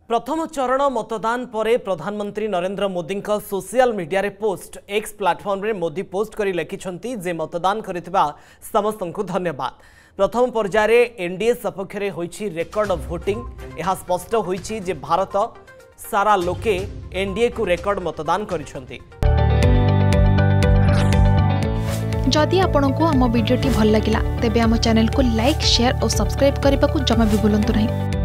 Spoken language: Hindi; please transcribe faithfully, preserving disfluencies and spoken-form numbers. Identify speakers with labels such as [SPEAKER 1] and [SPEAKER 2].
[SPEAKER 1] प्रथम चरण मतदान परे प्रधानमंत्री नरेंद्र मोदी का सोशल मीडिया रे पोस्ट एक्स प्लेटफॉर्म रे मोदी पोस्ट करी लिखिछंती जे मतदान करितबा समस्त को धन्यवाद। प्रथम पर्यायर रे एनडीए सपक्ष रे होईछि रेकर्ड वोटिंग। यह स्पष्ट होईछि जे भारत सारा लोके एनडीए को रेकर्ड मतदान करिछंती।
[SPEAKER 2] जदि आपंक आम भिडी भल लगा तेब आम चैनल को लाइक शेयर और सब्सक्राइब करने को जमा भी भूलु नहीं।